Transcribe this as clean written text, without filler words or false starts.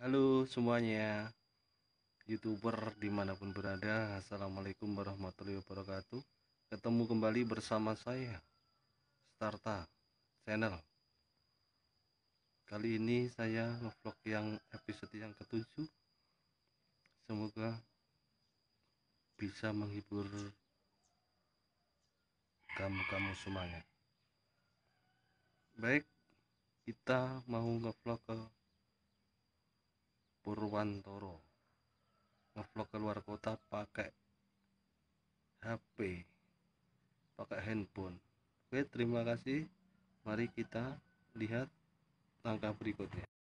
Halo semuanya, YouTuber dimanapun berada. Assalamualaikum warahmatullahi wabarakatuh. Ketemu kembali bersama saya, Starta Channel. Kali ini saya ngevlog yang episode yang ke-7. Semoga bisa menghibur kamu-kamu semuanya. Baik, kita mau ngevlog ke Purwantoro, ngevlog keluar kota pakai HP, pakai handphone. Oke, terima kasih. Mari kita lihat langkah berikutnya.